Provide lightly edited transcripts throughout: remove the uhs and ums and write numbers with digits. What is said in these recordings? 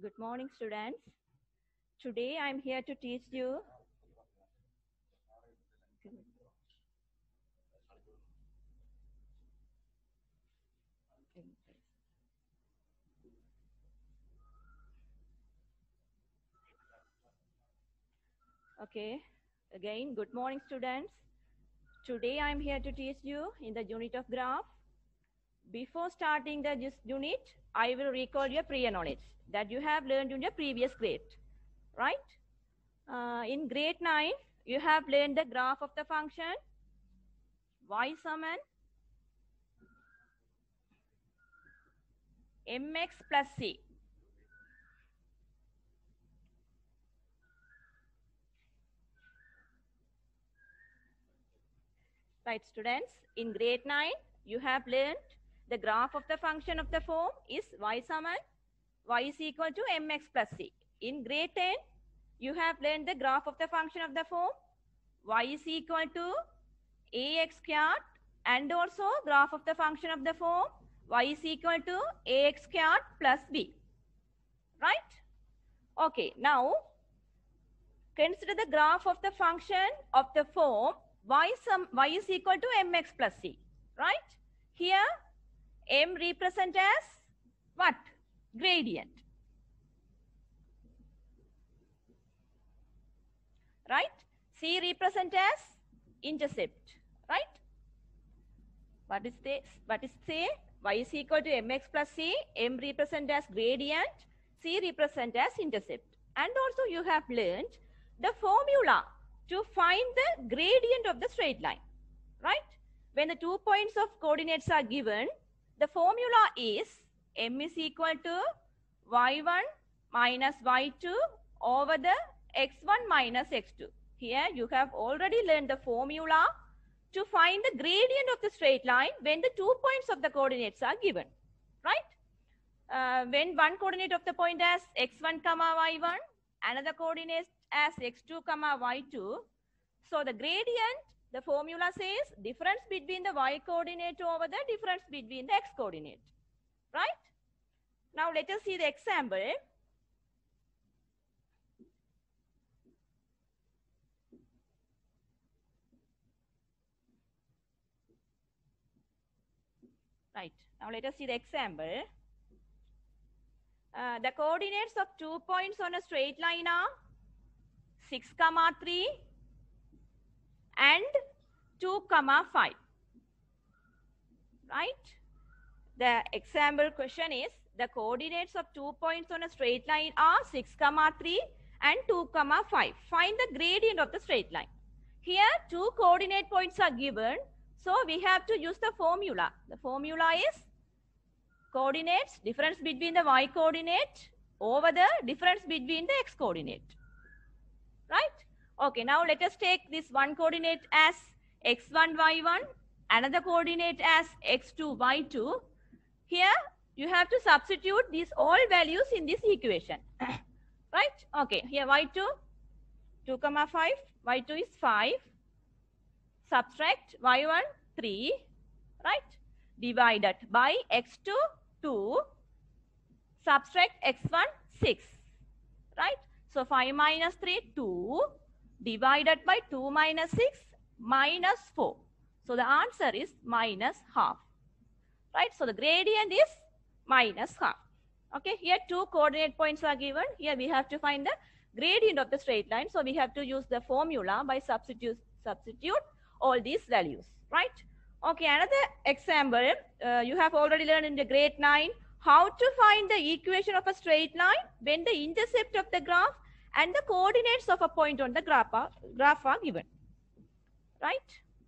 Good morning, students. Today I'm here to teach you. Okay, again, good morning, students. Today I'm here to teach you in the unit of graph. Before starting this unit, I will recall your prior knowledge that you have learned in your previous grade, right? In grade 9, you have learned the graph of the function y summon mx plus c. Right, students, in grade 9, you have learned the graph of the function of the form is y summon y is equal to mx plus c. In grade 10, you have learned the graph of the function of the form y is equal to ax squared and also graph of the function of the form y is equal to ax squared plus b. Right? Okay, now consider the graph of the function of the form y is equal to mx plus c. Right? Here, m represent as what? Gradient. Right? C represent as intercept. Right? What is say? Y is equal to mx plus c. M represent as gradient. C represent as intercept. And also you have learned the formula to find the gradient of the straight line. Right? When the 2 points of coordinates are given, the formula is m is equal to y1 minus y2 over the x1 minus x2. Here you have already learned the formula to find the gradient of the straight line when the 2 points of the coordinates are given. Right? When one coordinate of the point as x1 comma y1, another coordinate as x2 comma y2. So the gradient, the formula says difference between the y coordinate over the difference between the x coordinate. Right? Now let us see the example. Right. Now let us see the example. The coordinates of 2 points on a straight line are 6, 3 and 2, 5. Right? The example question is the coordinates of 2 points on a straight line are 6, 3 and 2, 5. Find the gradient of the straight line. Here 2 coordinate points are given. So we have to use the formula. The formula is coordinates, difference between the y coordinate over the difference between the x coordinate. Right? Okay, now let us take this one coordinate as x1, y1, another coordinate as x2, y2. Here you have to substitute these all values in this equation. Right? Okay, here y2, 2, 5, y2 is 5. Subtract y1, 3, right? Divided by x2, 2. Subtract x1, 6, right? So 5 minus 3, 2. Divided by 2 minus 6, minus 4. So the answer is minus half, right? So the gradient is minus half. Okay, here 2 coordinate points are given. Here we have to find the gradient of the straight line. So we have to use the formula by substitute all these values, right? Okay, another example, you have already learned in the grade 9 how to find the equation of a straight line when the intercept of the graph and the coordinates of a point on the graph are given, right?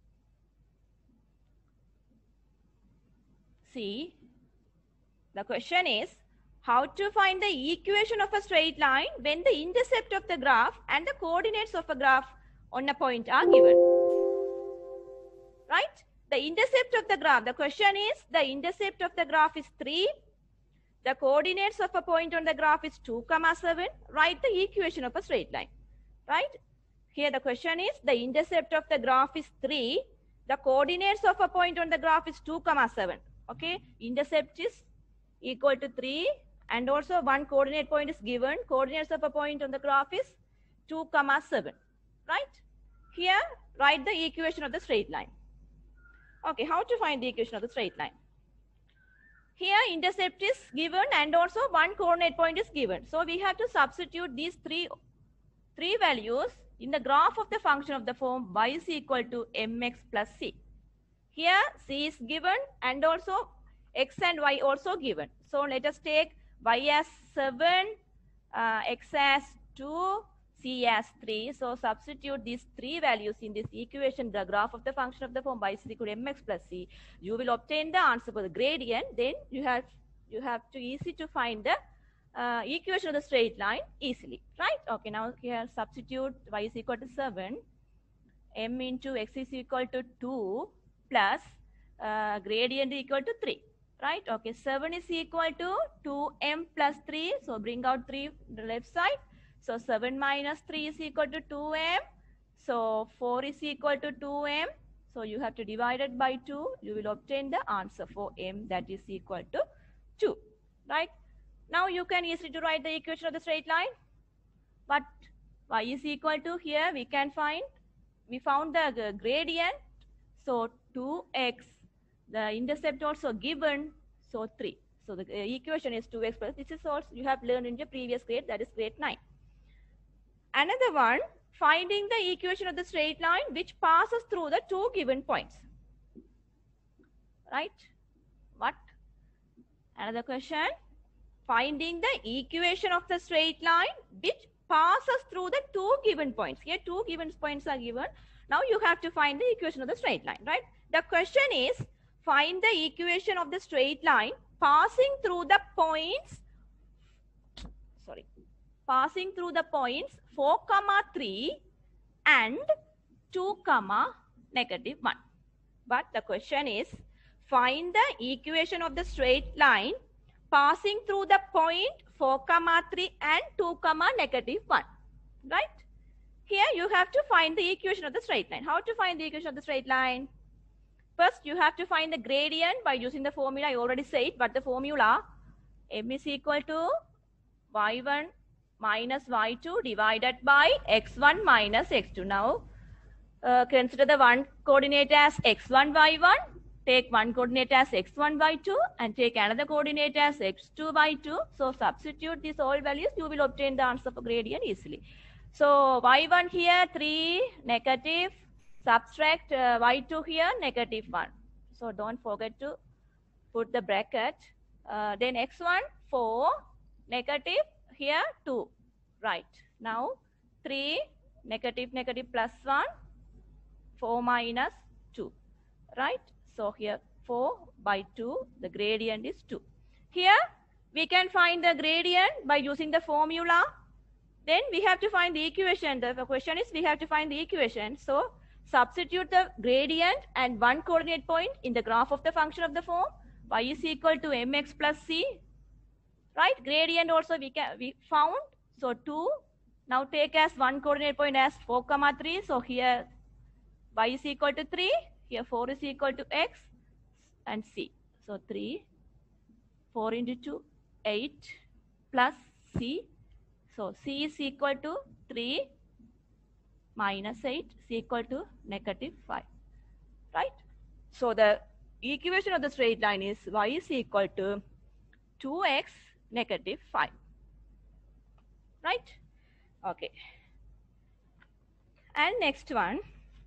See, the question is how to find the equation of a straight line when the intercept of the graph and the coordinates of a graph on a point are given. Right? The intercept of the graph. The question is the intercept of the graph is 3. The coordinates of a point on the graph is 2, 7. Write the equation of a straight line. Right? Here the question is the intercept of the graph is 3. The coordinates of a point on the graph is 2, 7. Okay? Intercept is equal to 3 and also one coordinate point is given. Coordinates of a point on the graph is 2, 7, right? Here, write the equation of the straight line. Okay, how to find the equation of the straight line? Here, intercept is given and also one coordinate point is given. So we have to substitute these three values in the graph of the function of the form y is equal to mx plus c. Here, c is given and also x and y also given. So let us take y as 7, x as 2, c as 3. So substitute these three values in this equation, the graph of the function of the form y is equal to mx plus c. You will obtain the answer for the gradient. Then you have to easy to find the equation of the straight line easily, right? Okay, now here substitute y is equal to 7, m into x is equal to 2 plus gradient equal to 3, right? Okay, 7 is equal to 2m plus 3. So bring out 3 the left side. So 7 minus 3 is equal to 2m. So 4 is equal to 2m. So you have to divide it by 2. You will obtain the answer for m, that is equal to 2, right? Now you can easily to write the equation of the straight line. But y is equal to, here we found the gradient. So 2x, the intercept also given, so 3. So the equation is 2x plus, this is also you have learned in the previous grade, that is grade 9. Another one, finding the equation of the straight line which passes through the two given points. Right? What? Another question. Finding the equation of the straight line which passes through the two given points. Here two given points are given. Now you have to find the equation of the straight line, right? The question is, find the equation of the straight line passing through the points, passing through the points 4, 3 and 2, -1. But the question is, find the equation of the straight line passing through the point 4, 3 and 2, -1, right? Here you have to find the equation of the straight line. How to find the equation of the straight line? First, you have to find the gradient by using the formula. I already said, but the formula m is equal to y1 minus y2 divided by x1 minus x2. Now, consider the one coordinate as x1, y1. Take one coordinate as x1, y2 and take another coordinate as x2, y2. So, substitute these all values. You will obtain the answer for gradient easily. So, y1 here 3, negative. Subtract y2 here, -1. So, don't forget to put the bracket. Then x1, 4, negative, here 2. Right. Now, 3, negative, plus 1, 4 minus 2. Right. So, here 4 by 2, the gradient is 2. Here, we can find the gradient by using the formula. Then we have to find the equation. The question is, we have to find the equation. So, substitute the gradient and one coordinate point in the graph of the function of the form y is equal to mx plus c, right? Gradient also we found. So 2. Now take as one coordinate point as 4, 3. So here y is equal to 3. Here 4 is equal to x and c. So 3, 4 into 2, 8 plus c. So c is equal to 3 minus 8 is equal to -5, right? So the equation of the straight line is y is equal to 2x -5, right? Okay. And next one,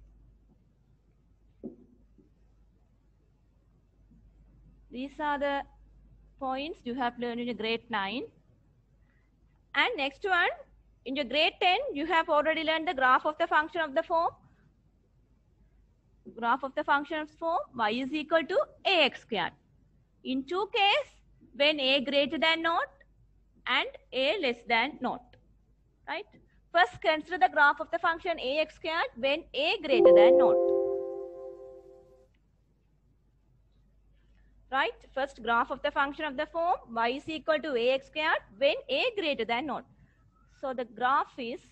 these are the points you have learned in grade 9. And next one, in your grade 10, you have already learned the graph of the function of the form. Graph of the function of form y is equal to ax squared. In two cases, when a greater than naught and a less than naught. Right? First, consider the graph of the function ax squared when a greater than naught. Right? First, graph of the function of the form y is equal to ax squared when a greater than naught. So the graph is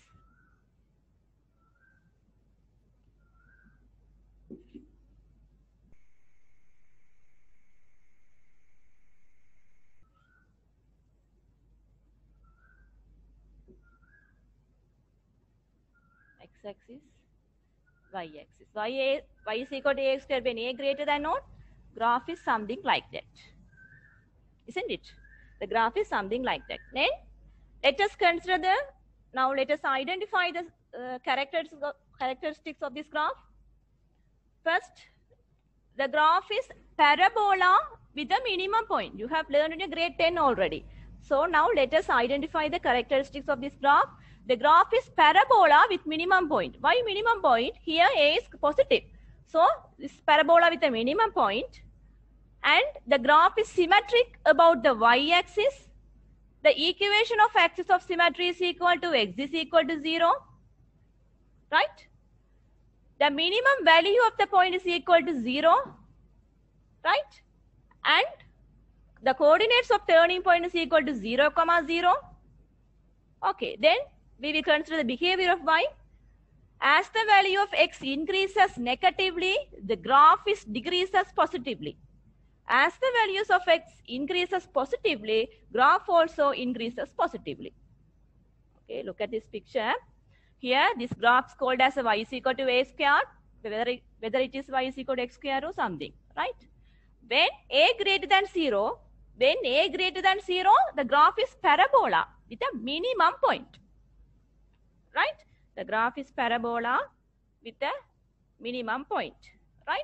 x-axis, y-axis. Y is equal to ax square when a greater than or. Graph is something like that. Isn't it? The graph is something like that. Then let us consider now let us identify the characteristics of this graph. First, the graph is parabola with a minimum point. You have learned in your grade 10 already. So now let us identify the characteristics of this graph. The graph is parabola with minimum point. Why minimum point? Here A is positive. So this parabola with a minimum point, and the graph is symmetric about the y-axis. The equation of axis of symmetry is equal to x is equal to 0. Right? The minimum value of the point is equal to 0. Right? And the coordinates of turning point is equal to 0, 0. Okay, then we will consider the behavior of y. As the value of x increases negatively, the graph is decreases positively. As the values of x increases positively, graph also increases positively. Okay, look at this picture. Here, this graph is called as a y is equal to a square, whether it is y is equal to x square or something, right? When a greater than 0, the graph is parabola with a minimum point, right? The graph is parabola with a minimum point, right?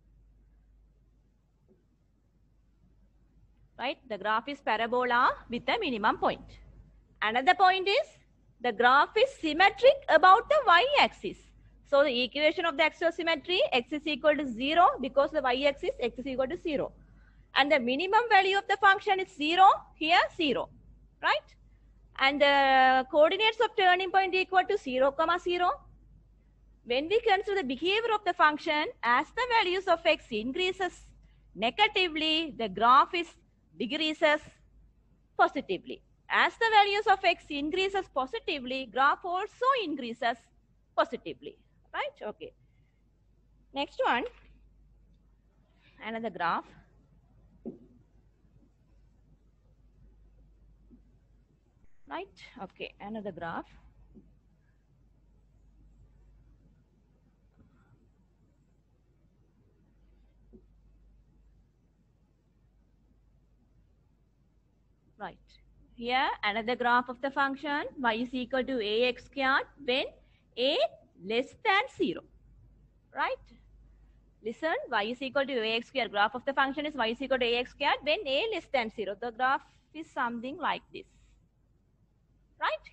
Right? The graph is parabola with a minimum point. Another point is the graph is symmetric about the y-axis. So the equation of the axis of symmetry, x is equal to 0 because the y-axis x is equal to 0. And the minimum value of the function is 0, here 0, right? And the coordinates of turning point equal to 0, 0. When we consider the behavior of the function, as the values of x increases negatively, the graph is decreases positively. As the values of x increases positively, graph also increases positively, right? Okay. Next one, another graph. Right? Okay, another graph. Right. Here, another graph of the function y is equal to ax squared when a less than 0. Right? Listen, y is equal to ax squared. Graph of the function is y is equal to ax squared when a less than 0. The graph is something like this. Right?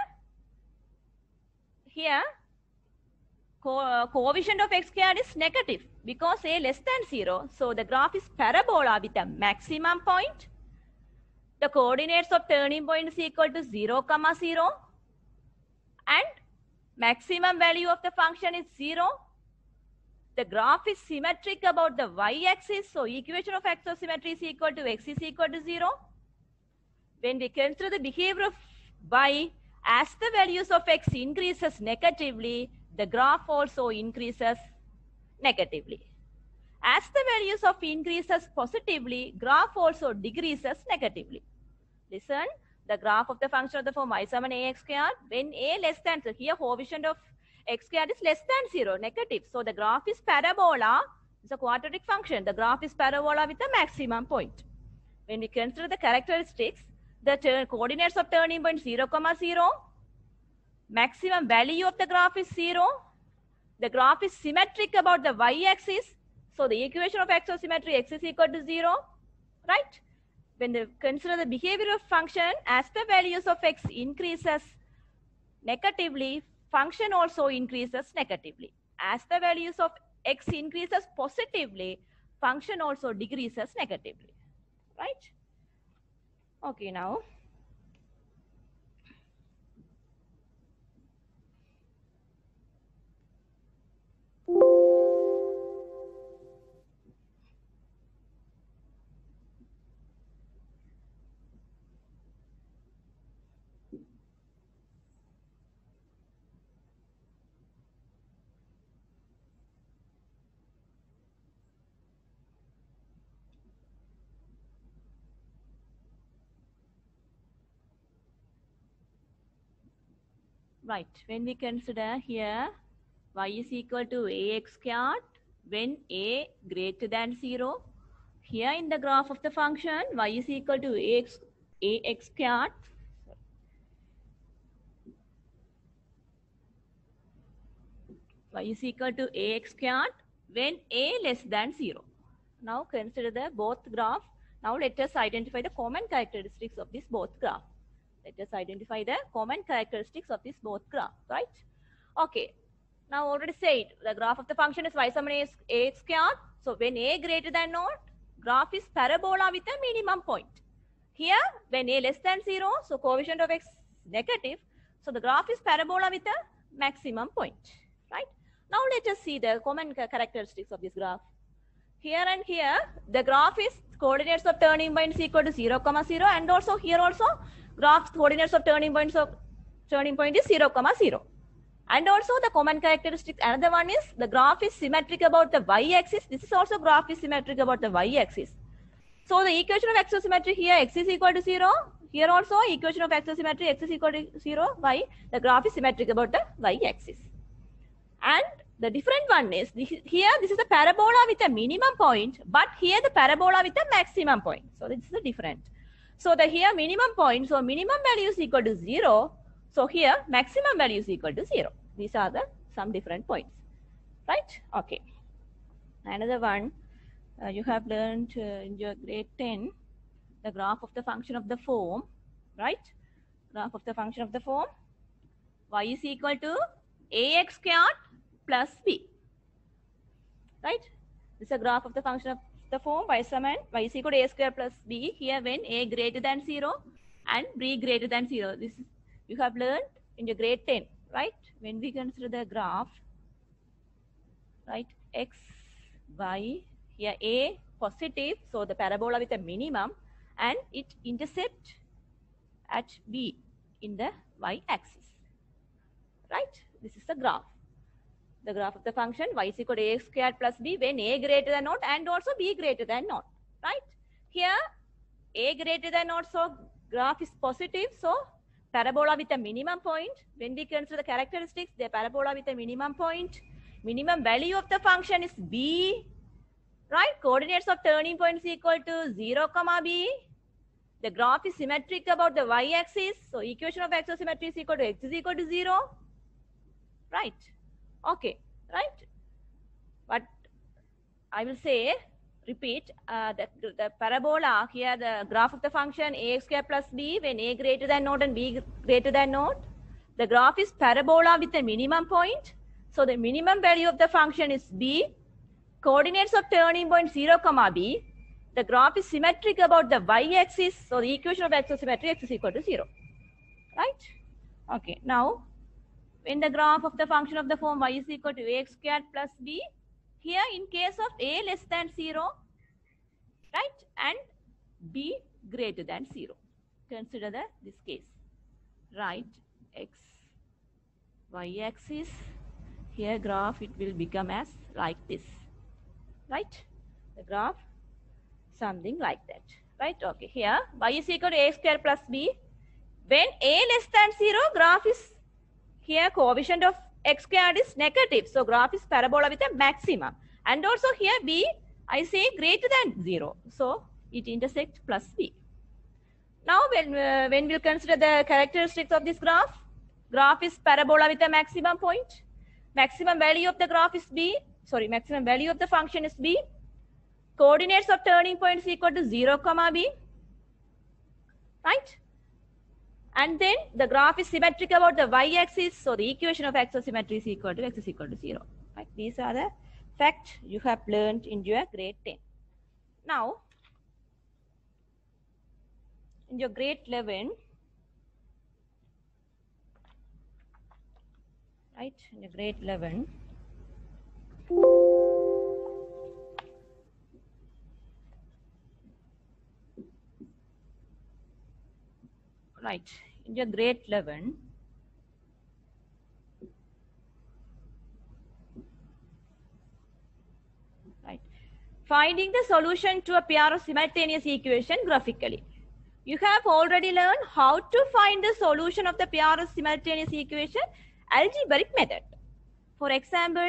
Here, coefficient of x squared is negative because a less than 0. So the graph is parabola with a maximum point. The coordinates of turning point is equal to 0, 0. And maximum value of the function is 0. The graph is symmetric about the y-axis. So equation of axis of symmetry is equal to x is equal to 0. When we consider the behavior of y, as the values of x increases negatively, the graph also increases negatively. As the values of increases positively, graph also decreases negatively. Listen, the graph of the function of the form y summon ax squared when a less than 0. Here coefficient of x squared is less than 0, negative. So the graph is parabola. It's a quadratic function. The graph is parabola with a maximum point. When we consider the characteristics, the coordinates of turning point 0, 0. Maximum value of the graph is 0. The graph is symmetric about the y-axis. So the equation of axis of symmetry, x is equal to 0, right? When they consider the behavior of function, as the values of x increases negatively, function also increases negatively. As the values of x increases positively, function also decreases negatively, right? Okay, now. Right, when we consider here y is equal to ax squared when a greater than 0. Here in the graph of the function y is equal to ax squared. Y is equal to ax squared when a less than 0. Now consider the both graph. Now let us identify the common characteristics of this both graph. Let us identify the common characteristics of this both graph, right? Okay. Now already said the graph of the function is y summation is ax squared. So when a greater than naught, graph is parabola with a minimum point. Here when a less than 0, so coefficient of x negative. So the graph is parabola with a maximum point, right? Now let us see the common characteristics of this graph. Here and here the graph is coordinates of turning points equal to 0, 0, and also here also graph coordinates of turning point is 0, 0. And also the common characteristic, another one is the graph is symmetric about the y-axis. This is also graph is symmetric about the y-axis. So the equation of axisymmetry here x is equal to 0. Here also equation of axisymmetry x is equal to 0. Why? The graph is symmetric about the y-axis. And the different one is here this is a parabola with a minimum point, but here the parabola with a maximum point. So this is the different. So the here minimum point, so minimum value is equal to 0. So here maximum value is equal to 0. These are the some different points, right? Okay. Another one you have learned in your grade 10, the graph of the function of the form, right? Graph of the function of the form y is equal to ax squared plus b, right? This is a graph of the function of the form y summation y is equal to a square plus b. Here when a greater than 0 and b greater than 0. This is, you have learned in your grade 10, right? When we consider the graph, right, x, y, here a positive, so the parabola with a minimum, and it intercept at b in the y-axis, right? This is the graph. The graph of the function y is equal to ax squared plus b when a greater than naught and also b greater than naught, right? Here a greater than naught, so graph is positive, so parabola with a minimum point. When we consider the characteristics, the parabola with a minimum point, minimum value of the function is b, right? Coordinates of turning points equal to 0, b. The graph is symmetric about the y-axis, so equation of axisymmetry is equal to x is equal to 0, right? Okay, right? But I will say, repeat, the parabola here, the graph of the function ax squared plus b when a greater than naught and b greater than naught. The graph is parabola with a minimum point. So the minimum value of the function is b. Coordinates of turning point 0, b. The graph is symmetric about the y-axis. So the equation of axisymmetry x is equal to 0, right? Okay, now when the graph of the function of the form y is equal to ax squared plus b, here in case of a less than 0, right, and b greater than 0. Consider this case. Right, x, y-axis, here graph it will become as like this, right? The graph something like that, right? Okay, here y is equal to a square plus b. When a less than 0, graph is here coefficient of x squared is negative, so graph is parabola with a maximum. And also here b, I say greater than 0, so it intersects plus b. Now when we'll consider the characteristics of this graph, graph is parabola with a maximum point. Maximum value of the graph is b, sorry, maximum value of the function is b. Coordinates of turning points equal to 0, b, right? And then the graph is symmetric about the y-axis, so the equation of axisymmetry is equal to x is equal to 0. Right? These are the facts you have learned in your grade 10. Now, in your grade 11, right? In your grade 11, right? In your grade 11, right? Finding the solution to a pair of simultaneous equation graphically. You have already learned how to find the solution of the pair of simultaneous equation algebraic method. For example,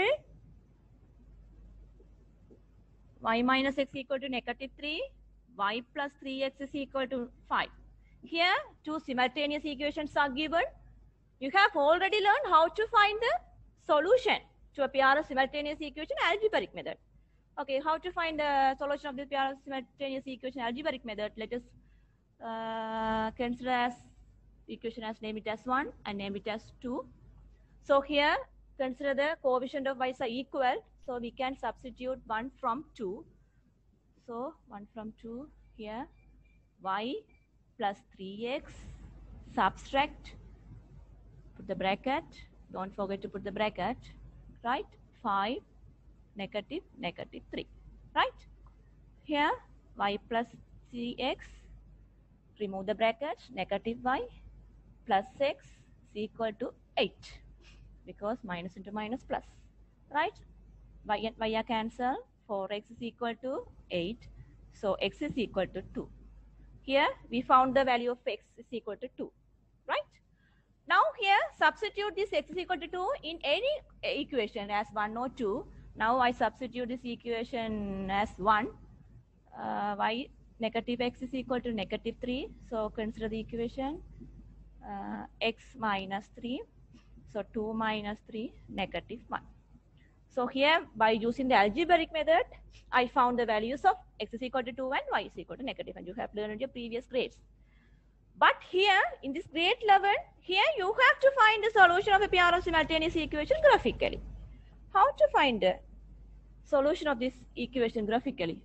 y minus x equal to negative 3, y plus 3x is equal to 5. Here, two simultaneous equations are given. You have already learned how to find the solution to a pair of simultaneous equation algebraic method. Okay, how to find the solution of this pair of simultaneous equation algebraic method? Let us consider as equation as name it as 1 and name it as 2. So here consider the coefficient of y's are equal. So we can substitute 1 from 2. So 1 from 2 here, y plus 3x, subtract, put the bracket, don't forget to put the bracket, right? 5, negative, negative 3, right? Here y plus 3x, remove the bracket, negative y plus x is equal to 8 because minus into minus plus, right? Y and y are cancelled. 4x is equal to 8. So x is equal to 2. Here we found the value of x is equal to 2, right? Now here substitute this x is equal to 2 in any equation as 1 or 2. Now I substitute this equation as 1. Y negative x is equal to negative 3. So consider the equation x minus 3. So 2 minus 3, negative 1. So here by using the algebraic method, I found the values of x is equal to 2 and y is equal to negative, and you have learned in your previous grades. But here in this grade level, here you have to find the solution of a pair of simultaneous equation graphically. How to find the solution of this equation graphically?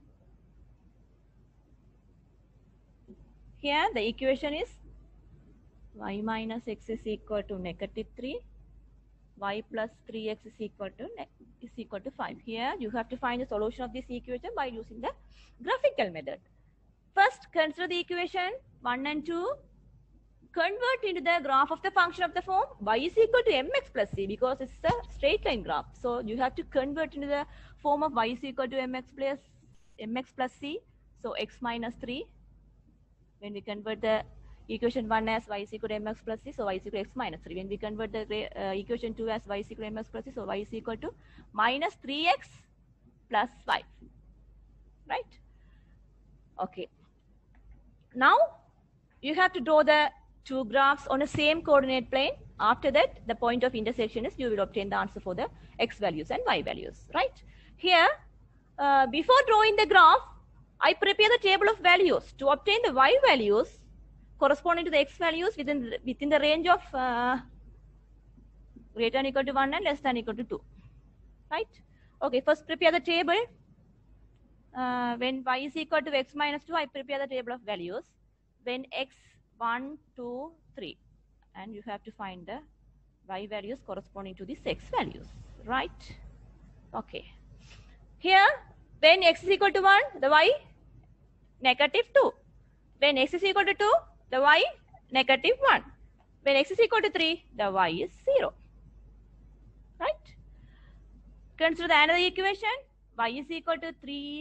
Here the equation is y minus x is equal to negative 3, y plus 3x is equal to 5. Here you have to find the solution of this equation by using the graphical method. First consider the equation 1 and 2. Convert into the graph of the function of the form y is equal to mx plus c because it's a straight line graph. So you have to convert into the form of y is equal to mx plus c. So x minus 3. When we convert the equation 1 as y is equal to mx plus c, so y is equal to x minus 3. When we convert the equation 2 as y is equal to mx plus c, so y is equal to minus 3x plus 5. Right? Okay. Now you have to draw the two graphs on the same coordinate plane. After that, the point of intersection is you will obtain the answer for the x values and y values. Right? Here, before drawing the graph, I prepare the table of values to obtain the y values corresponding to the x values within the range of greater than or equal to 1 and less than or equal to 2. Right? Okay, first prepare the table. When y is equal to x minus 2, I prepare the table of values. When x 1, 2, 3. And you have to find the y values corresponding to these x values. Right? Okay. Here, when x is equal to 1, the y negative 2. When x is equal to 2, the y negative 1. When x is equal to 3, the y is 0. Right? Consider the another equation. Y is equal to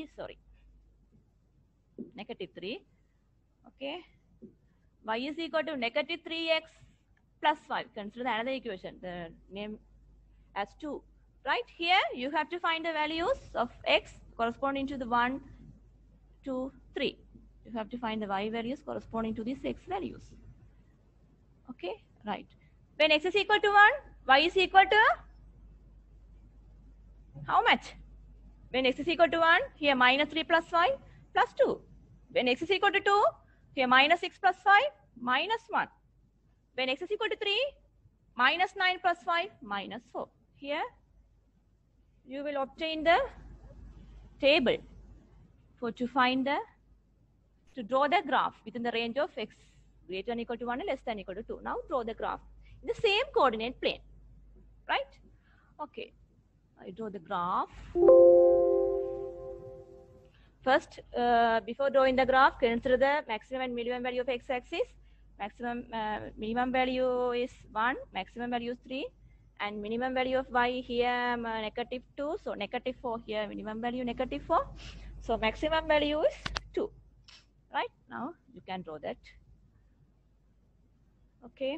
negative 3. Okay. Y is equal to negative 3x plus 5. Consider the another equation. The name as 2. Right? Here you have to find the values of x corresponding to the 1, 2, 3. You have to find the y values corresponding to these x values. Okay, right. When x is equal to 1, y is equal to how much? When x is equal to 1, here minus 3 plus 5 plus 2. When x is equal to 2, here minus 6 plus 5 minus 1. When x is equal to 3, minus 9 plus 5 minus 4. Here you will obtain the table to draw the graph within the range of x greater than or equal to 1 and less than or equal to 2. Now draw the graph in the same coordinate plane. Right? Okay. I draw the graph. First, before drawing the graph, consider the maximum and minimum value of x-axis. Minimum value is 1, maximum value is 3, and minimum value of y here negative 2. So negative 4 here, minimum value negative 4. So maximum value is 2. Right? Now you can draw that Okay.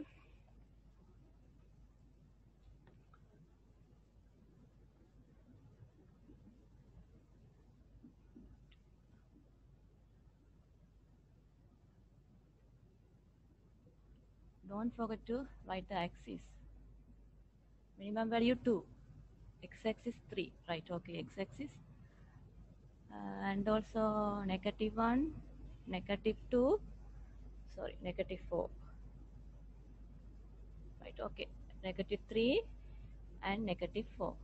Don't forget to write the axis. Minimum value 2. X-axis 3. Right, okay, x-axis. And also negative 1, negative 2, sorry, negative 4. Right, okay. Negative 3 and negative 4.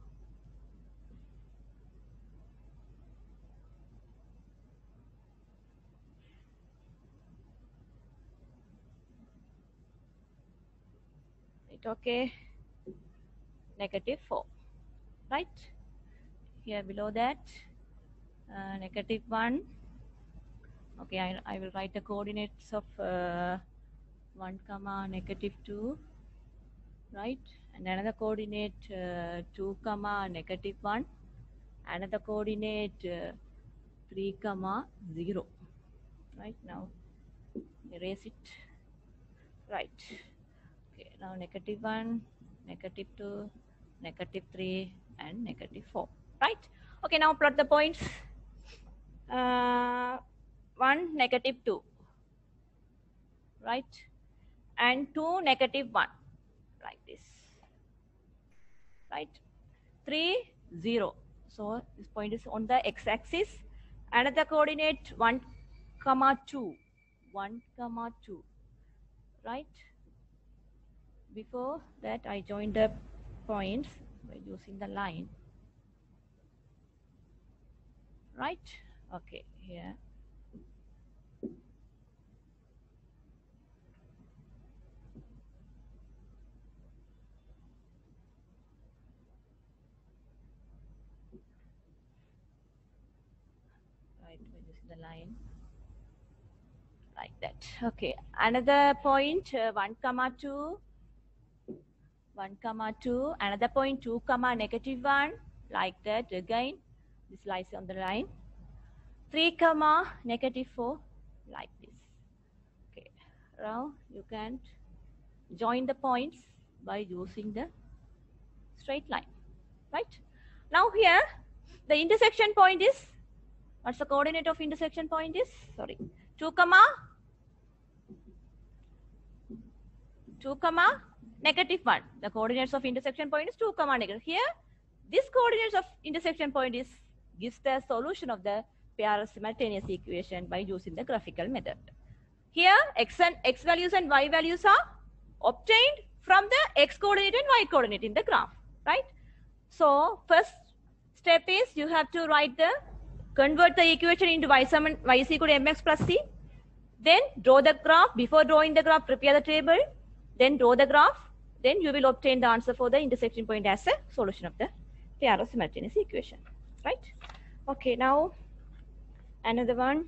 Right, okay. Negative 4. Right. Here below that, negative 1. Okay, I will write the coordinates of 1 comma negative 2. Right. And another coordinate 2 comma negative 1. Another coordinate 3 comma 0. Right, now erase it. Right. Okay, now negative 1, negative 2, negative 3 and negative 4. Right. Okay, now plot the points. 1 negative 2, right, and 2 negative 1, like this, right. 3 0, so this point is on the x-axis. Another coordinate 1 comma 2, 1 comma 2, right. Before that I join the points by using the line, right. Okay, here right by using the line like that. Okay, another point 1 comma 2, 1 comma 2, another point 2 comma negative 1, like that again. This lies on the line. 3 comma negative 4, like this. Okay, now you can join the points by using the straight line, right? Now here the intersection point is, what's the coordinate of intersection point is? Sorry, 2 comma negative 1. The coordinates of intersection point is 2 comma negative. Here, this coordinates of intersection point is gives the solution of the pair simultaneous equation by using the graphical method. Here, x values and y values are obtained from the x coordinate and y coordinate in the graph, right? So, first step is you have to convert the equation into y is equal to mx plus c. Then draw the graph. Before drawing the graph, prepare the table. Then draw the graph. Then you will obtain the answer for the intersection point as a solution of the pair of simultaneous equation. Right? Okay, now another one.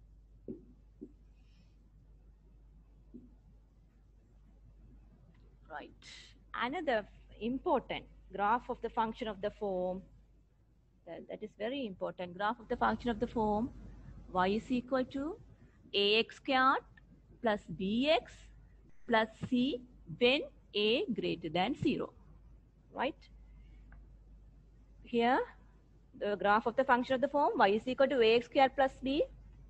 Right. Another important graph of the function of the form. That is very important. Graph of the function of the form y is equal to ax squared plus bx plus c when a greater than 0, right? Here, the graph of the function of the form y is equal to ax squared plus b,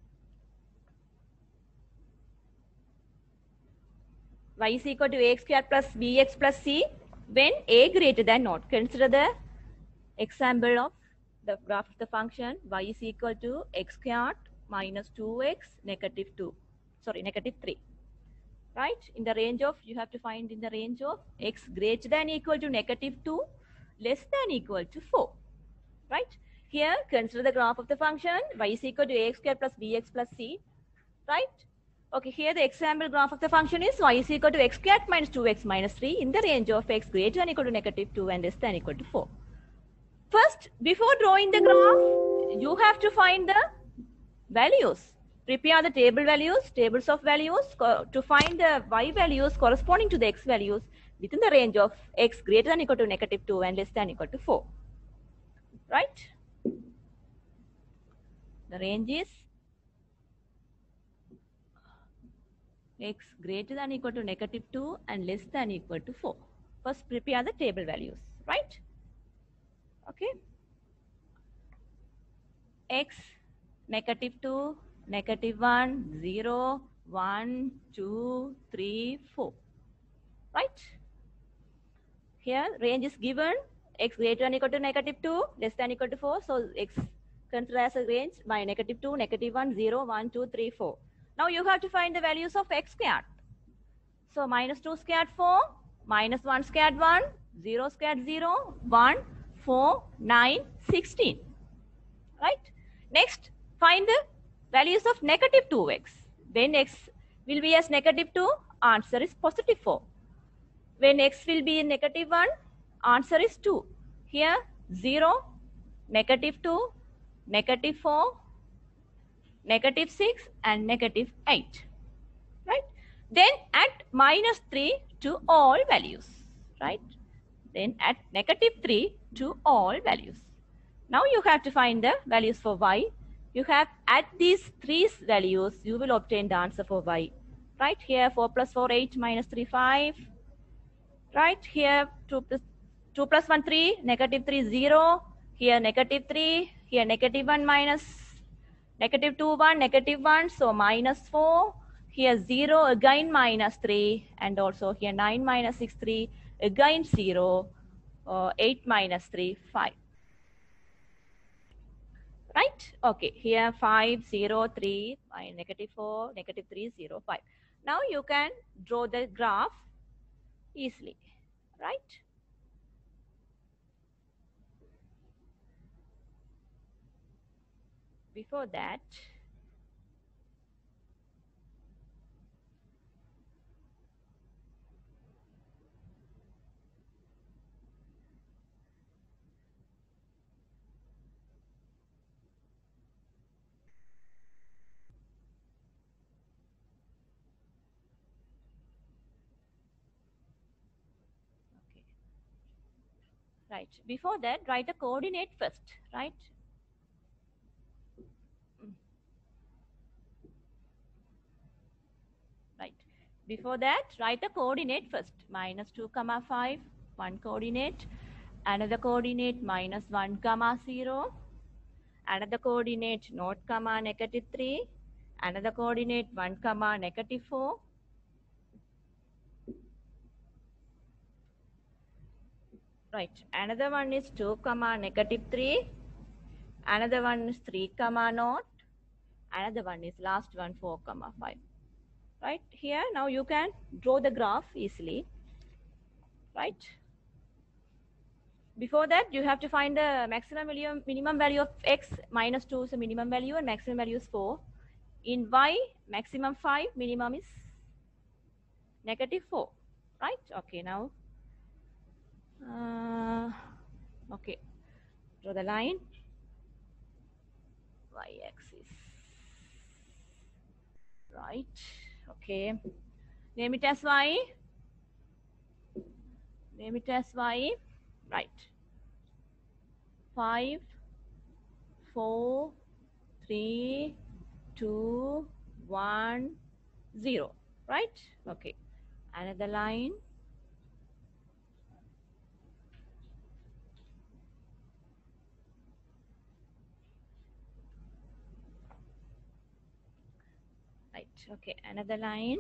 y is equal to ax squared plus bx plus c when a greater than naught. Consider the example of the graph of the function y is equal to x squared minus 2x negative 2, sorry, negative 3. Right, in the range of, you have to find in the range of x greater than equal to negative 2 less than equal to 4, right. Here consider the graph of the function y is equal to ax squared plus bx plus c, right. Okay, here the example graph of the function is y is equal to x squared minus 2x minus 3 in the range of x greater than equal to negative 2 and less than equal to 4. First, before drawing the graph, you have to find the values. Prepare the table values, tables of values to find the y values corresponding to the x values within the range of x greater than equal to negative 2 and less than equal to 4. Right? The range is x greater than equal to negative 2 and less than equal to 4. First prepare the table values, right? Okay. X, negative 2, negative 1, 0, 1, 2, 3, 4. Right? Here range is given x greater than equal to negative 2, less than equal to 4. So x considered as a range by negative 2, negative 1, 0, 1, 2, 3, 4. Now you have to find the values of x squared. So minus 2 squared 4, minus 1 squared 1, 0 squared 0, 1, 4, 9, 16. Right? Next, find the values of negative 2x. When x will be as negative 2, answer is positive 4. When x will be negative 1, answer is 2. Here 0, negative 2, negative 4, negative 6 and negative 8. Right? Then add minus 3 to all values. Right? Then add negative 3 to all values. Now you have to find the values for y. You have add these three values, you will obtain the answer for y. Right here 4 plus 4, 8 minus 3, 5. Right here 2 plus 1, 3, negative 3, 0. Here negative 3, here negative 1 minus negative 2, 1, negative 1. So minus 4. Here 0, again minus 3. And also here 9 minus 6, 3. Again 0. 8 minus 3, 5. Right? Okay, here 5, 0, 3, negative 4, negative 3, 0, 5. Now you can draw the graph easily, right? Before that, okay. Right. Before that, write the coordinate first, right? Right. Before that, write the coordinate first. Minus 2, comma 5, one coordinate. Another coordinate minus 1, comma 0. Another coordinate naught, comma negative 3. Another coordinate 1, comma negative 4. Right. Another one is 2, comma negative 3. Another one is 3, comma naught. Another one is last one 4, comma 5. Right. Here now you can draw the graph easily. Right. Before that, you have to find the maximum value, minimum value of x. Minus 2 is the minimum value and maximum value is 4. In y, maximum 5, minimum is negative 4. Right? Okay, now. Okay. Draw the line. Y-axis. Right. Okay. Name it as y. Name it as y. Right. 5, 4, 3, 2, 1, 0. Right? Okay. Another line. Right. Okay. Another line.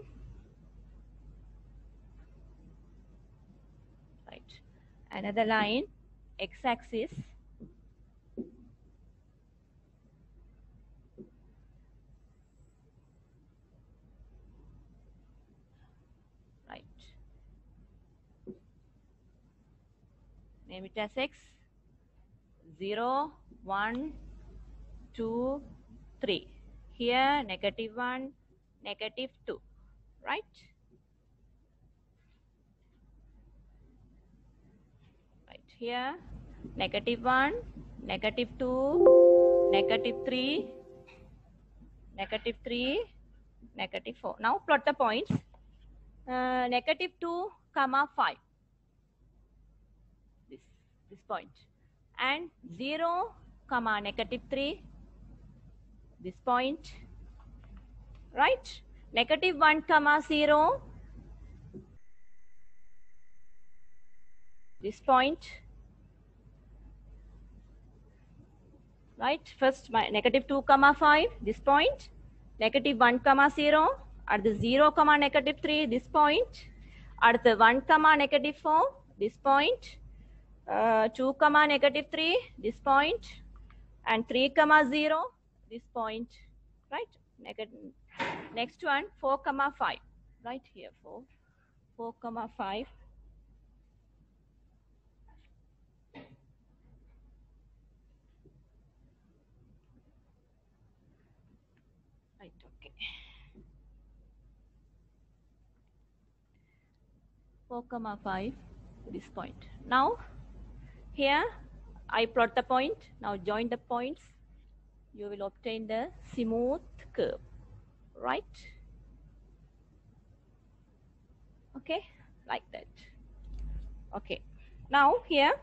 Right. Another line. X-axis. Right. Name it as X. 0, 1, 2, 3. Here negative 1, negative 2. Right? Right. Here negative 1, negative 2, negative 3, negative 3, negative 4. Now plot the points. Negative 2, comma 5. This point. And 0, comma negative 3. This point. Right? negative 1 comma 0, this point, right? First my negative 2 comma 5, this point, negative 1 comma 0, at the 0 comma negative 3, this point, at the 1 comma negative 4, this point, 2 comma negative 3, this point, and 3 comma 0, this point, right? Next one, 4 comma 5, right here, 4 comma 5. Right, okay. 4 comma 5, this point. Now, here I plot the point. Now join the points. You will obtain the smooth curve, right? Okay, like that. Okay, now here,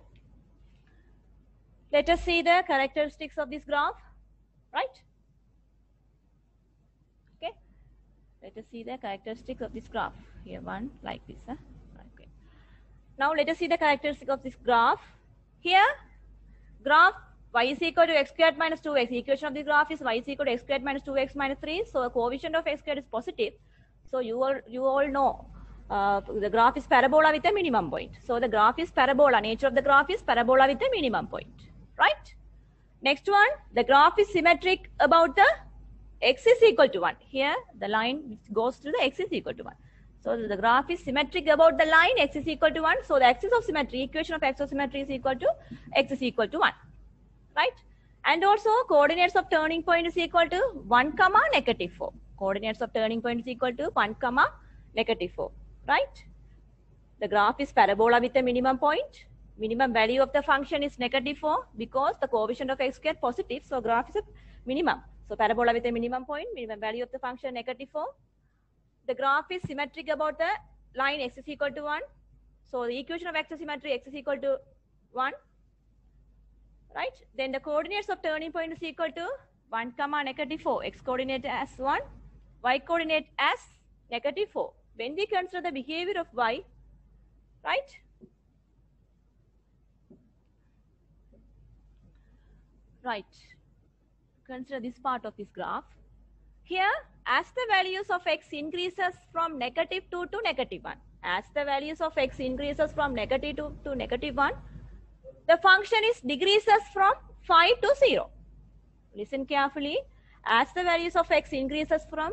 let us see the characteristics of this graph, right? Okay, let us see the characteristics of this graph. Here one like this, huh? Okay. Now let us see the characteristic of this graph. Here, graph y is equal to x squared minus 2x. The equation of the graph is y is equal to x squared minus 2x minus 3. So the coefficient of x squared is positive. So you all know the graph is parabola with a minimum point. So the graph is parabola. Nature of the graph is parabola with a minimum point, right? Next one, the graph is symmetric about the x is equal to 1. Here the line which goes through the x is equal to 1. So the graph is symmetric about the line x is equal to 1. So the axis of symmetry, equation of axis of symmetry is equal to x is equal to 1, right? And also coordinates of turning point is equal to 1 comma negative 4. Coordinates of turning point is equal to 1 comma negative 4, right? The graph is parabola with a minimum point. Minimum value of the function is negative 4 because the coefficient of x squared positive. So graph is a minimum. So parabola with a minimum point, minimum value of the function negative 4. The graph is symmetric about the line x is equal to 1. So the equation of axis symmetry x is equal to 1, right? Then the coordinates of turning point is equal to 1 comma negative 4. X coordinate as 1, y coordinate as negative 4. When we consider the behavior of y, right? Right. Consider this part of this graph. Here, as the values of x increases from negative 2 to negative 1, as the values of x increases from negative 2 to negative 1, the function is decreases from 5 to 0. Listen carefully. As the values of x increases from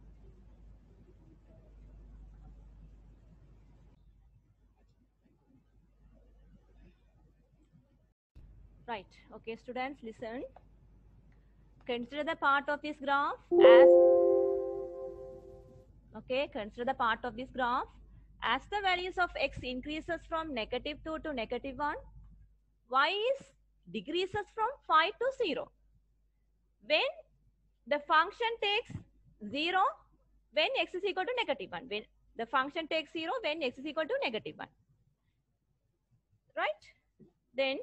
right. Okay, students, listen. Consider the part of this graph as okay. Consider the part of this graph as the values of x increases from negative 2 to negative 1. Y is decreases from 5 to 0. When the function takes 0 when x is equal to negative 1. When the function takes 0 when x is equal to negative 1. Right? Then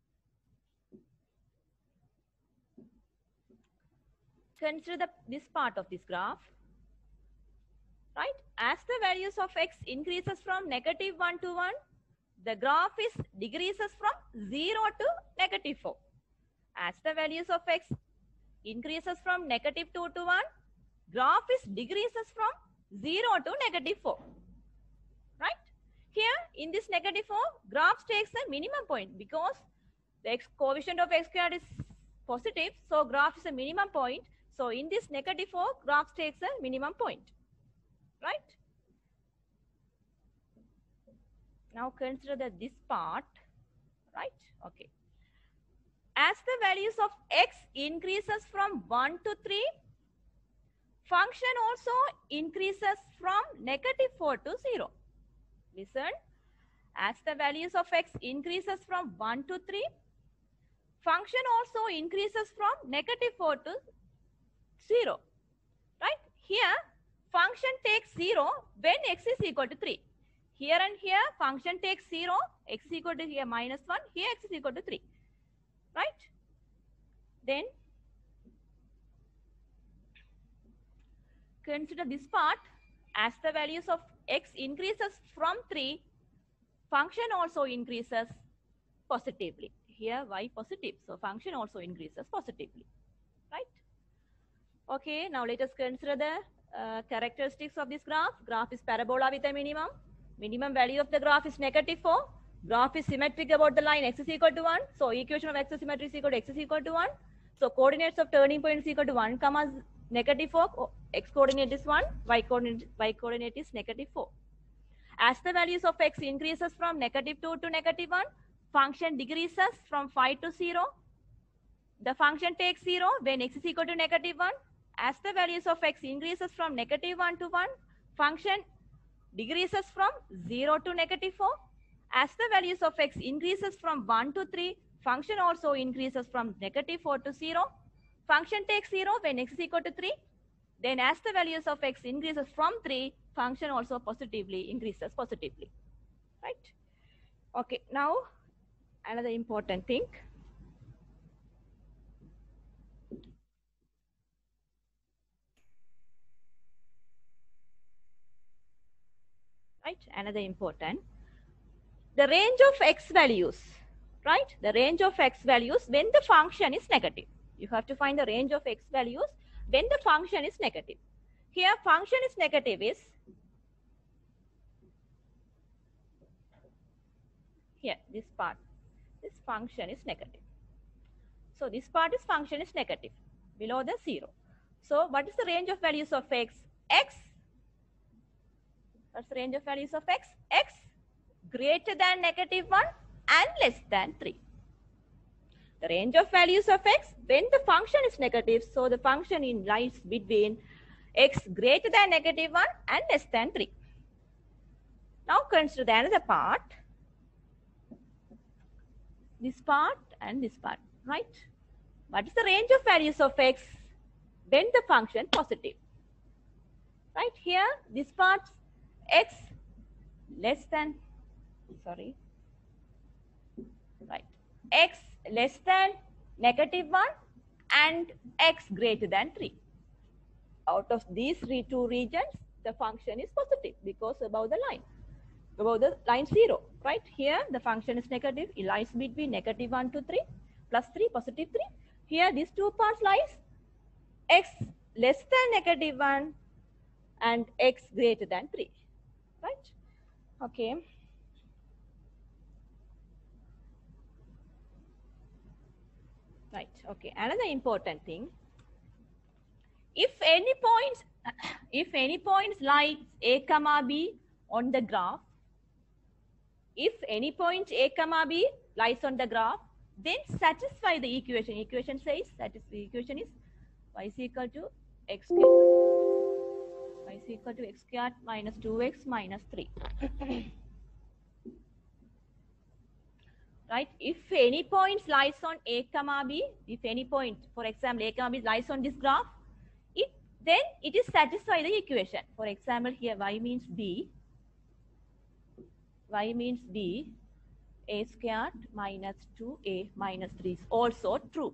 consider this part of this graph. Right? As the values of x increases from negative 1 to 1, the graph is decreases from 0 to negative 4. As the values of x increases from negative 2 to 1, graph is decreases from 0 to negative 4. Right? Here in this negative 4, graph takes a minimum point because the coefficient of x squared is positive. So graph is a minimum point. So in this negative 4, graph takes a minimum point. Right? Now consider this part. Right? Okay. As the values of x increases from 1 to 3, function also increases from negative 4 to 0. Listen. As the values of x increases from 1 to 3, function also increases from negative 4 to 0. Right? Here, function takes 0 when x is equal to 3. Here and here, function takes 0, x is equal to here minus 1, here x is equal to 3. Right? Then, consider this part. As the values of x increases from 3, function also increases positively. Here y positive, so function also increases positively, right? Okay, now let us consider the characteristics of this graph. Graph is parabola with a minimum. Minimum value of the graph is -4. Graph is symmetric about the line x is equal to 1. So equation of x is symmetry is equal to x is equal to 1. So coordinates of turning point is equal to 1, -4. X coordinate is 1, y coordinate is -4. As the values of x increases from -2 to -1, function decreases from 5 to 0. The function takes 0 when x is equal to -1. As the values of x increases from -1 to 1, function decreases from 0 to -4. As the values of x increases from 1 to 3, function also increases from -4 to 0. Function takes 0 when x is equal to 3. Then as the values of x increases from 3, function also positively increases positively, right? Okay, now another important thing. Right, another important. The range of x values, right? The range of x values when the function is negative. You have to find the range of x values when the function is negative. Here function is negative is, here this part, this function is negative. So this part is function is negative, below the 0. So what is the range of values of x? What's the range of values of x? X greater than -1 and less than 3. The range of values of x when the function is negative, so the function lies between x greater than -1 and less than 3. Now consider the another part. This part and this part, right? What is the range of values of x when the function positive? Right here, this part x less than, right, x less than -1 and x greater than 3. Out of these two regions, the function is positive because above the line 0, right? Here the function is negative, it lies between -1 to 3 plus 3 positive 3. Here these two parts lies x less than -1 and x greater than 3, right? Okay. Right, okay. Another important thing, if any points lies a comma b on the graph, if any point a comma b lies on the graph, then satisfy the equation. Equation says that is, the equation is y is equal to x squared minus 2x minus 3. Right? If any point lies on a comma b, if any point, for example, a comma b lies on this graph, then it is satisfy the equation. For example, here y means b, a squared minus 2a minus 3 is also true.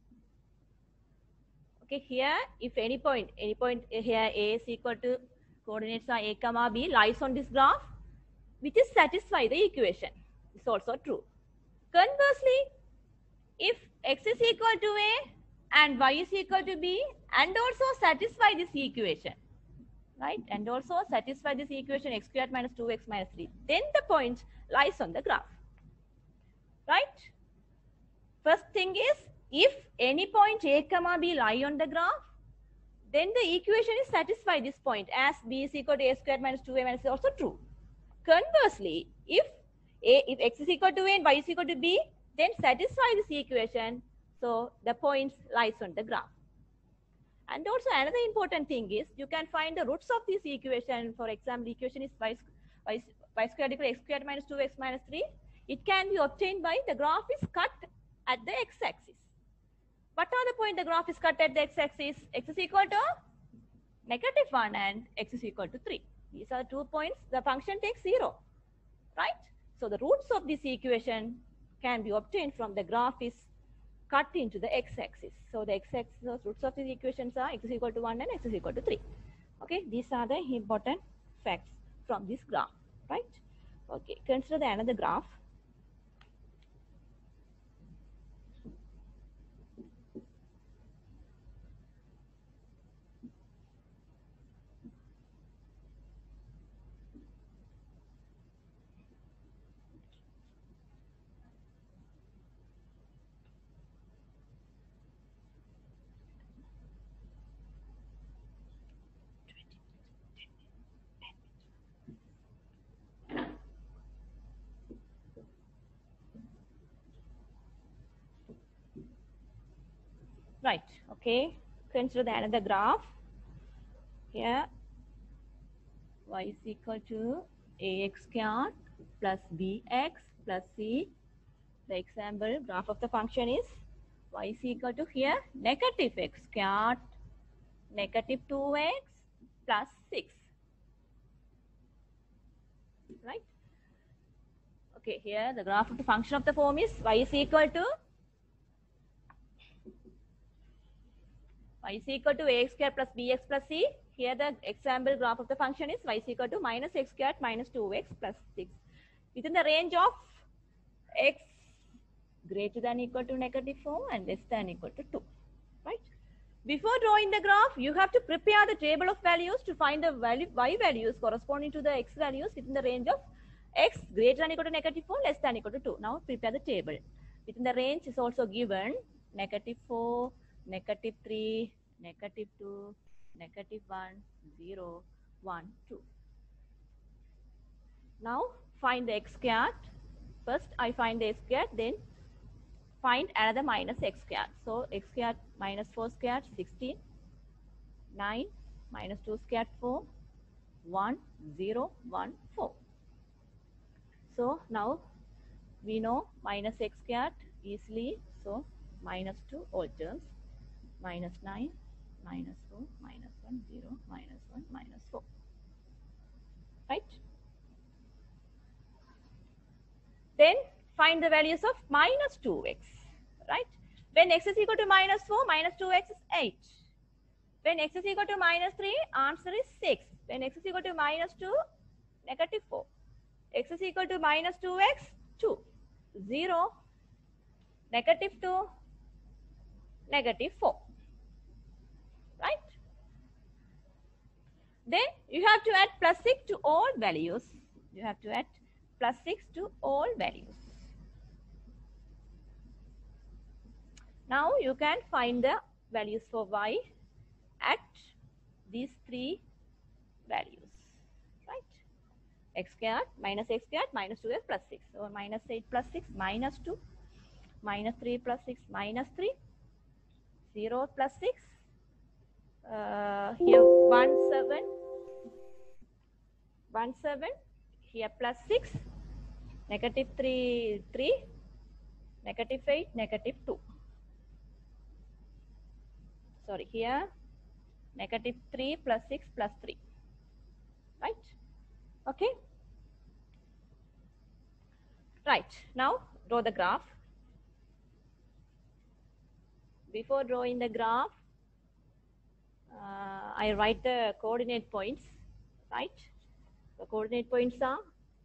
Okay, here if any point here a is equal to, coordinates are a comma b lies on this graph, which is satisfy the equation, it's also true. Conversely, if x is equal to a and y is equal to b and also satisfy this equation, right, and also satisfy this equation x squared minus 2x minus 3, then the point lies on the graph, right? First thing is, if any point a comma b lie on the graph, then the equation is satisfy this point as b is equal to a squared minus 2a minus 3 is also true. Conversely, if x is equal to a and y is equal to b, then satisfy this equation, so the points lies on the graph. And also another important thing is, you can find the roots of this equation. For example, equation is y squared equal to x squared minus 2x minus 3. It can be obtained by the graph is cut at the x-axis. What are the point the graph is cut at the x-axis? X is equal to -1 and x is equal to 3. These are 2 points. The function takes 0, right? So the roots of this equation can be obtained from the graph is cut into the x-axis. So the x-axis roots of these equations are x is equal to 1 and x is equal to 3. Okay, these are the important facts from this graph, right? Okay, consider the another graph. Right, okay, consider the another graph. Here y is equal to ax squared plus bx plus c. The example graph of the function is y is equal to here negative x squared negative 2x plus 6, right? Okay, here the graph of the function of the form is y is equal to ax squared plus bx plus c. Here the example graph of the function is y is equal to minus x squared minus 2x plus 6. Within the range of x greater than equal to negative 4 and less than equal to 2, right? Before drawing the graph, you have to prepare the table of values to find the value y values corresponding to the x values within the range of x greater than equal to negative 4, less than equal to 2. Now prepare the table. Within the range is also given negative 4, negative 3, negative 2, negative 1, 0, 1, 2. Now find the x squared. First I find the x squared, then find another minus x squared. So x squared minus 4 squared 16, 9 minus 2 squared 4, 1, 0, 1, 4. So now we know minus x squared easily. So minus 2 all terms, minus 9, minus 4, minus 1, 0, minus 1, minus 4. Right? Then find the values of minus 2x. Right? When x is equal to minus 4, minus 2x is 8. When x is equal to minus 3, answer is 6. When x is equal to minus 2, negative 4. X is equal to minus 2x, 2. 0, negative 2, negative 4. Right? Then you have to add plus 6 to all values. You have to add plus 6 to all values. Now you can find the values for y at these three values, right? X squared, minus 2x plus 6. So minus 8 plus 6, minus 2, minus 3 plus 6, minus 3, 0 plus 6, here 1, 7, 1, 7, here plus 6, negative 3, 3, negative 8, negative 2. Sorry, here negative 3 plus 6 plus 3. Right? Okay. Right. Now draw the graph. Before drawing the graph, I write the coordinate points. Right? The coordinate points are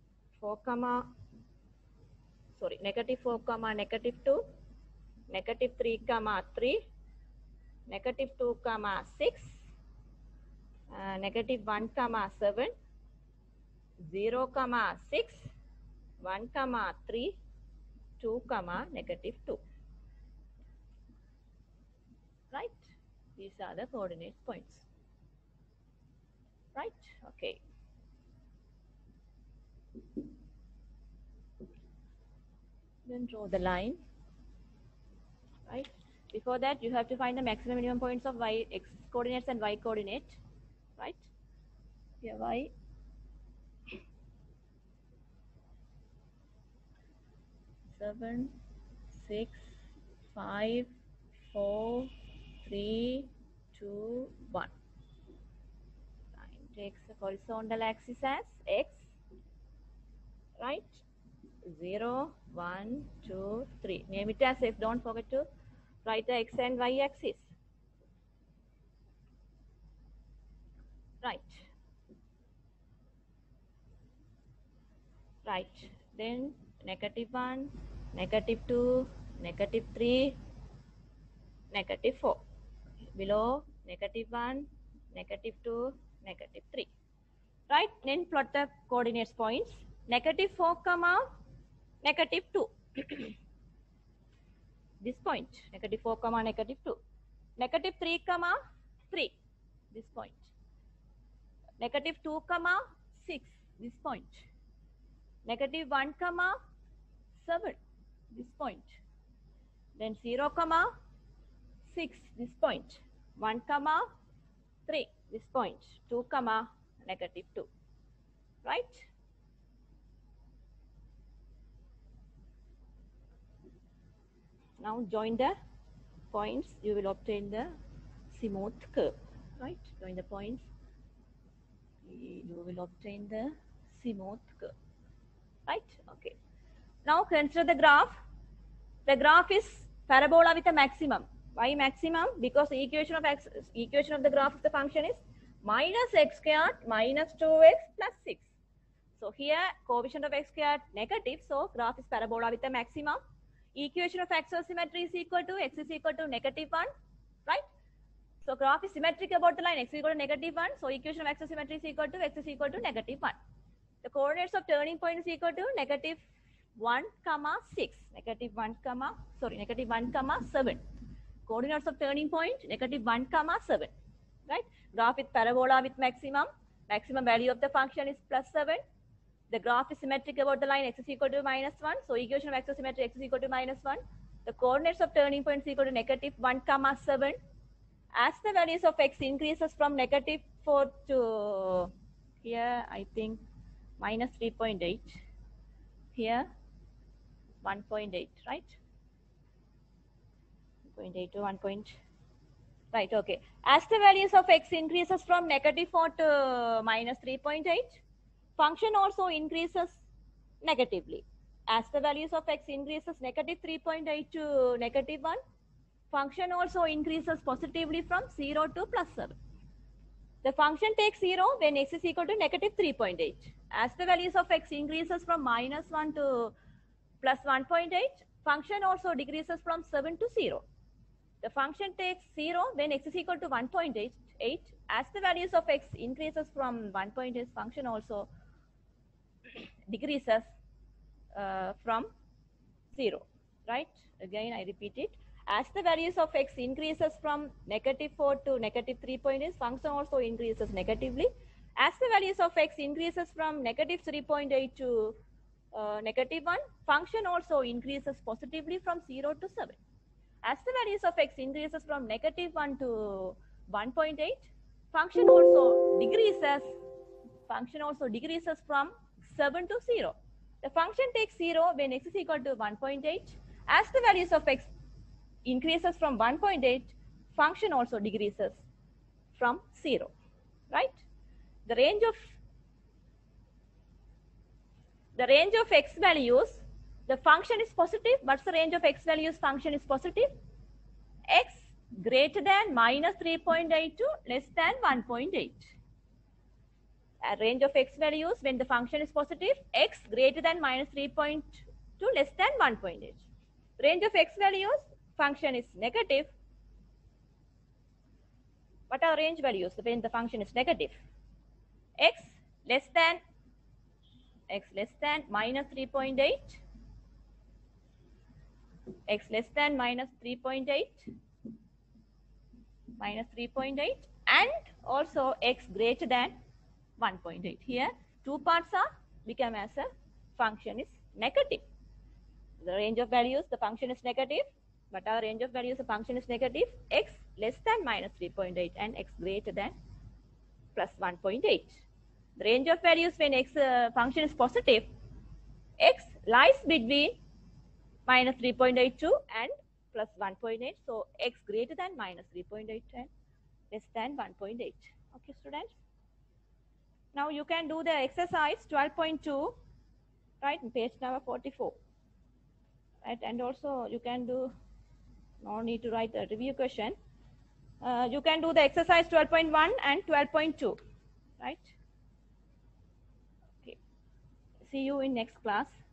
negative 4 comma negative 2, negative 3 comma 3, negative 2 comma 6, negative 1 comma 7, 0 comma 6, 1 comma 3, 2 comma negative 2. Right? These are the coordinate points. Right? Okay. Then draw the line. Right? Before that, you have to find the maximum minimum points of y x coordinates and y coordinate. Right? Here y. Seven, 6, 5, 4, 3, 2, 1. Line takes the horizontal axis as x. Right? 0, 1, 2, 3. Name it as x. Don't forget to write the x and y axis. Right. Right. Then -1, -2, -3, -4. Below -1, -2, -3. Right. Then plot the coordinates points. -4, comma, -2. This point. -4, comma, -2. -3, comma, 3. This point. -2, comma, 6. This point. -1, comma, 7. This point. Then 0, comma, 6. This point. 1, comma, 3. This point. 2, comma, -2. Right? Now join the points. You will obtain the smooth curve. Right? Join the points. You will obtain the smooth curve. Right? Okay. Now consider the graph. The graph is parabola with a maximum. Why maximum? Because the equation of the graph of the function is minus x squared minus 2x plus 6. So here coefficient of x squared negative. So graph is parabola with a maximum. Equation of axisymmetry is equal to x is equal to -1. Right? So graph is symmetric about the line x is equal to -1. So equation of axisymmetry is equal to x is equal to -1. The coordinates of turning point is equal to -1, 6. -1, 7. Coordinates of turning point -1, 7. Right? Graph with parabola with maximum. Maximum value of the function is +7. The graph is symmetric about the line x is equal to -1. So equation of axisymmetry x is equal to -1. The coordinates of turning point is equal to -1, 7. As the values of x increases from -4 to here, I think -3.8. Here 1.8, right? 0.8 to 1. Right, okay. As the values of x increases from -4 to -3.8, function also increases negatively. As the values of x increases -3.8 to -1, function also increases positively from 0 to +7. The function takes 0 when x is equal to -3.8. As the values of x increases from -1 to +1.8, function also decreases from 7 to 0. The function takes 0 when x is equal to 1.8. As the values of x increases from 1.8, function also decreases from 0. Right? Again, I repeat it. As the values of x increases from -4 to -3.8, function also increases negatively. As the values of x increases from -3.8 to -1, function also increases positively from 0 to 7. As the values of x increases from -1 to 1.8, function also decreases from 7 to 0. The function takes 0 when x is equal to 1.8. As the values of x increases from 1.8, function also decreases from 0. Right? The range of x values, the function is positive. What's the range of x values? Function is positive. X greater than -3.8 to less than 1.8. A range of x values when the function is positive, x greater than -3.2 to less than 1.8. Range of x values, function is negative. What are range values when the function is negative? X less than -3.8, x less than -3.8, and also x greater than 1.8. Here, two parts are become as a function is negative. The range of values, the function is negative. But our range of values, the function is negative. X less than -3.8 and x greater than +1.8. The range of values when x function is positive, x lies between -3.82 and +1.8. So x greater than -3.8 and less than 1.8. Okay, students. Now you can do the exercise 12.2, right, page number 44. Right, and also you can do, no need to write a review question. You can do the exercise 12.1 and 12.2. right? Okay. See you in next class.